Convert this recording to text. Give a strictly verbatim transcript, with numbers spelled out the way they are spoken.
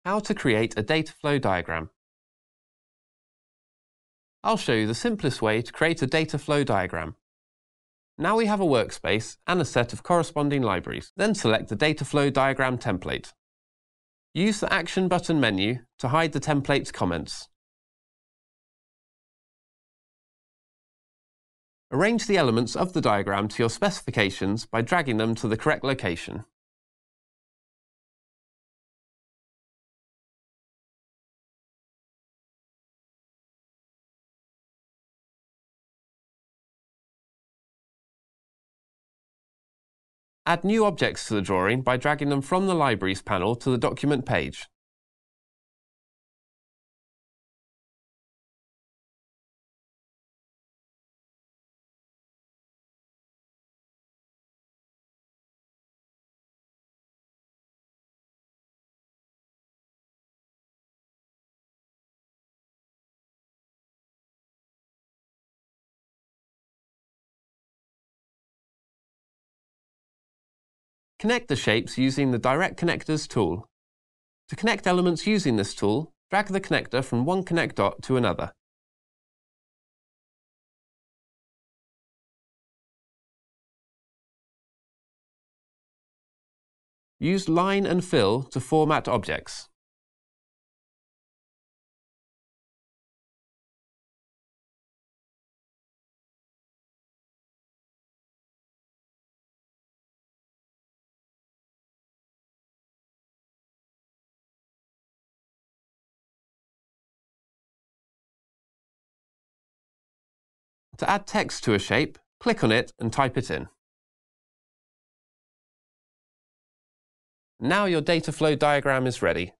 How to create a data flow diagram. I'll show you the simplest way to create a data flow diagram. Now we have a workspace and a set of corresponding libraries. Then select the data flow diagram template. Use the Action button menu to hide the template's comments. Arrange the elements of the diagram to your specifications by dragging them to the correct location. Add new objects to the drawing by dragging them from the Libraries panel to the document page. Connect the shapes using the Direct Connectors tool. To connect elements using this tool, drag the connector from one connect dot to another. Use Line and Fill to format objects. To add text to a shape, click on it and type it in. Now your data flow diagram is ready.